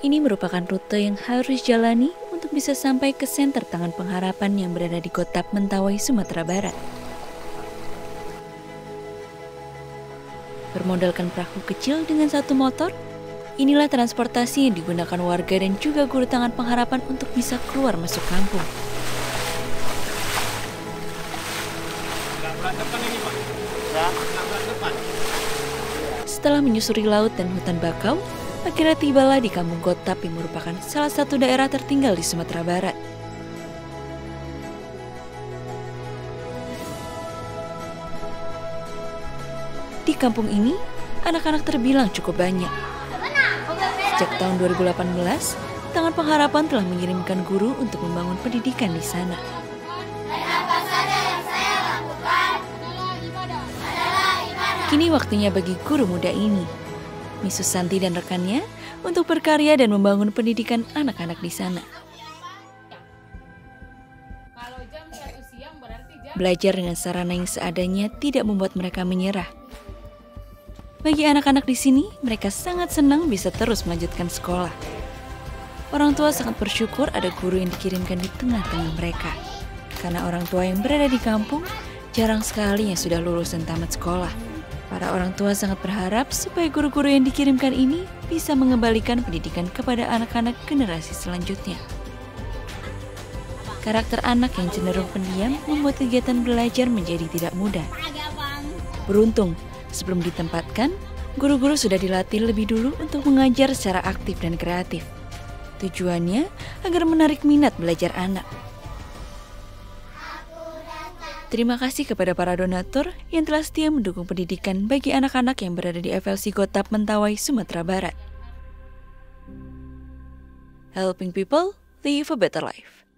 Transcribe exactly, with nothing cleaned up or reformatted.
Ini merupakan rute yang harus jalani untuk bisa sampai ke senter Tangan Pengharapan yang berada di Kota Mentawai, Sumatera Barat. Bermodalkan perahu kecil dengan satu motor, inilah transportasi yang digunakan warga dan juga guru Tangan Pengharapan untuk bisa keluar masuk kampung. Setelah menyusuri laut dan hutan bakau, akhirnya tibalah di Kampung Gotap yang merupakan salah satu daerah tertinggal di Sumatera Barat. Di kampung ini, anak-anak terbilang cukup banyak. Sejak tahun dua ribu delapan belas, Tangan Pengharapan telah mengirimkan guru untuk membangun pendidikan di sana. Kini waktunya bagi guru muda ini, Miss Susanti dan rekannya, untuk berkarya dan membangun pendidikan anak-anak di sana. Belajar dengan sarana yang seadanya tidak membuat mereka menyerah. Bagi anak-anak di sini, mereka sangat senang bisa terus melanjutkan sekolah. Orang tua sangat bersyukur ada guru yang dikirimkan di tengah-tengah mereka. Karena orang tua yang berada di kampung, jarang sekali yang sudah lulus dan tamat sekolah. Para orang tua sangat berharap supaya guru-guru yang dikirimkan ini bisa mengembalikan pendidikan kepada anak-anak generasi selanjutnya. Karakter anak yang cenderung pendiam membuat kegiatan belajar menjadi tidak mudah. Beruntung, sebelum ditempatkan, guru-guru sudah dilatih lebih dulu untuk mengajar secara aktif dan kreatif. Tujuannya agar menarik minat belajar anak. Terima kasih kepada para donatur yang telah setia mendukung pendidikan bagi anak-anak yang berada di F L C Gotap Mentawai, Sumatera Barat. Helping people live a better life.